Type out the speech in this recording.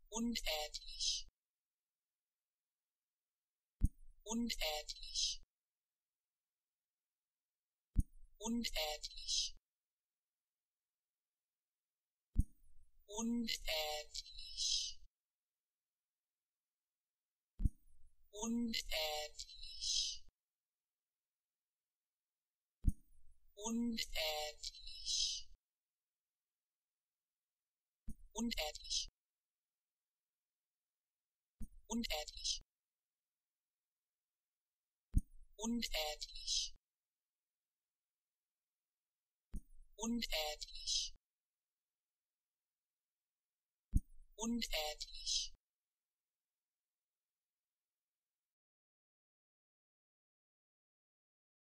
unendlich, unendlich, unendlich, unendlich, unendlich, unendlich, unendlich, unendlich, unendlich, unendlich, unendlich,